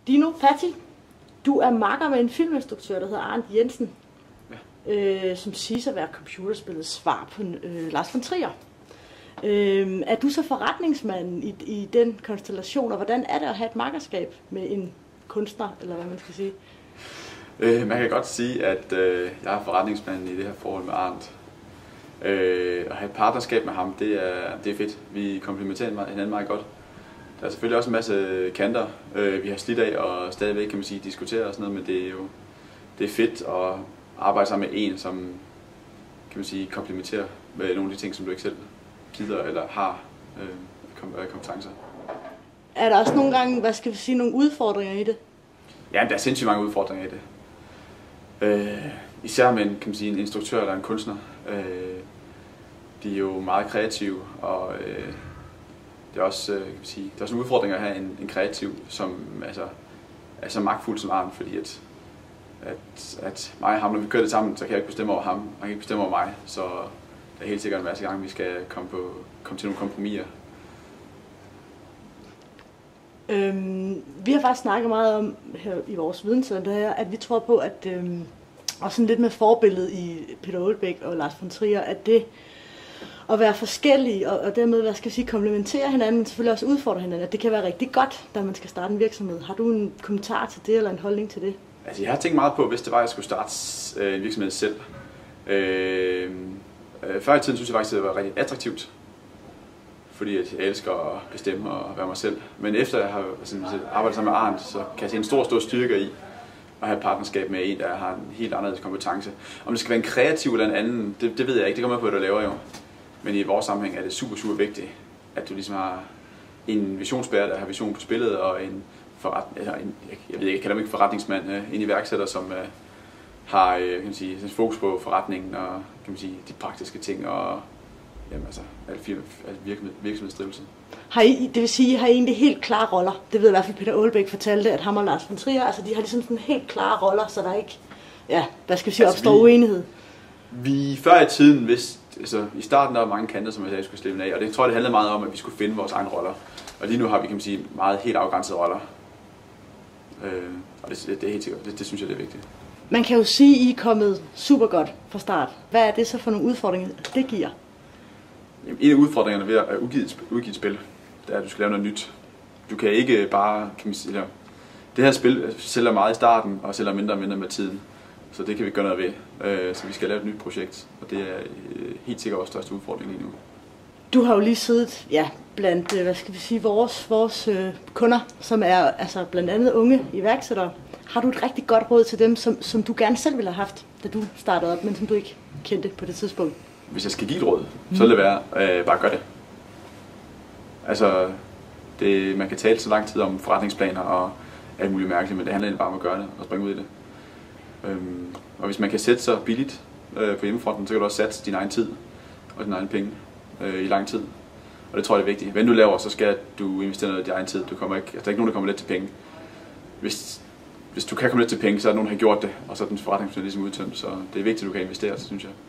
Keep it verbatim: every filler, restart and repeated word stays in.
Dino Patti, du er makker med en filminstruktør, der hedder Arndt Jensen, ja. øh, som siges at være computerspillets svar på øh, Lars von Trier. Øh, er du så forretningsmanden i, i den konstellation, og hvordan er det at have et makkerskab med en kunstner, eller hvad man skal sige? Øh, man kan godt sige, at øh, jeg er forretningsmanden i det her forhold med Arndt. Øh, at have et partnerskab med ham, det er, det er fedt. Vi komplementerer hinanden meget godt. Der er selvfølgelig også en masse kanter, øh, vi har slidt af og stadigvæk, kan man sige, diskutere og sådan noget, men det er jo det er fedt at arbejde sammen med en, som kan man sige, komplementerer med nogle af de ting, som du ikke selv gider eller har øh, kompetencer. Er der også nogle gange, hvad skal vi sige, nogle udfordringer i det? Ja, der er sindssygt mange udfordringer i det. Øh, især med en, kan man sige, en instruktør eller en kunstner. Øh, de er jo meget kreative, og øh, det er også, øh, kan man sige, det er også en udfordring at have en, en kreativ, som altså, er så magtfuld som Arndt, fordi at, at, at mig og ham, når vi kører det sammen, så kan jeg ikke bestemme over ham, han kan ikke bestemme over mig, så der er helt sikkert en masse gange, vi skal komme, på, komme til nogle kompromiser. Øhm, vi har faktisk snakket meget om her i vores videnscenter, at vi tror på, at øhm, og sådan lidt med forbilledet i Peter Aalbæk og Lars von Trier, at det at være forskellige og, og dermed, hvad skal jeg sige, komplementere hinanden, men selvfølgelig også udfordre hinanden, at det kan være rigtig godt, da man skal starte en virksomhed. Har du en kommentar til det, eller en holdning til det? Altså, jeg har tænkt meget på, hvis det var, at jeg skulle starte øh, en virksomhed selv. Øh, øh, før i tiden synes jeg faktisk, at det var rigtig attraktivt, fordi at jeg elsker at bestemme og være mig selv. Men efter jeg har altså, arbejdet sammen med Arndt, så kan jeg se en stor, stor styrke i at have et partnerskab med en, der har en helt anderledes kompetence. Om det skal være en kreativ eller en anden, det, det ved jeg ikke. Det kommer med på, hvad du laver jo. Men i vores sammenhæng er det super, super vigtigt, at du ligesom har en visionsbærer, der har vision på spillet, og en, forret, eller en jeg ved ikke, jeg kalder mig ikke forretningsmand, en iværksætter, som uh, har kan man sige, fokus på forretningen og kan man sige, de praktiske ting og jamen, altså, alt virksomhedsdrivelse. Har I, det vil sige, har I egentlig helt klare roller? Det ved i hvert fald Peter Aalbæk fortalte, at ham og Lars von Trier, altså de har ligesom sådan helt klare roller, så der ikke, ja, hvad skal vi sige, altså, opstår vi, uenighed. Vi før i tiden vidste, altså i starten der var mange kanter, som jeg sagde, skulle slippe af, og det tror jeg, det handlede meget om, at vi skulle finde vores egne roller. Og lige nu har vi, kan man sige, meget helt afgrænsede roller. Øh, og det, det er helt sikkert, det, det synes jeg, det er vigtigt. Man kan jo sige, at I er kommet super godt fra start. Hvad er det så for nogle udfordringer, det giver? En af udfordringerne ved at udgive et, udgive et spil, det er, at du skal lave noget nyt. Du kan ikke bare, kan man sige, det her spil sælger meget i starten, og sælger mindre og mindre med tiden. Så det kan vi gøre noget ved. Så vi skal lave et nyt projekt, og det er helt sikkert vores største udfordring lige nu. Du har jo lige siddet ja, blandt, hvad skal vi sige, vores, vores øh, kunder, som er altså blandt andet unge iværksættere. Har du et rigtig godt råd til dem, som, som du gerne selv ville have haft, da du startede op, men som du ikke kendte på det tidspunkt? Hvis jeg skal give et råd, så vil det være, øh, bare gør det. Altså, det, man kan tale så lang tid om forretningsplaner og alt muligt mærkeligt, men det handler egentlig bare om at gøre det og springe ud i det. Øhm, og hvis man kan sætte sig billigt øh, på hjemmefronten, så kan du også satse din egen tid og dine egne penge øh, i lang tid. Og det tror jeg er vigtigt. Hvad du laver, så skal du investere noget i din egen tid. Du kommer ikke, altså, der er ikke nogen, der kommer let til penge. Hvis, hvis du kan komme let til penge, så er der nogen, der har gjort det, og så er den forretningsplan ligesom udtømt. Så det er vigtigt, at du kan investere, synes jeg.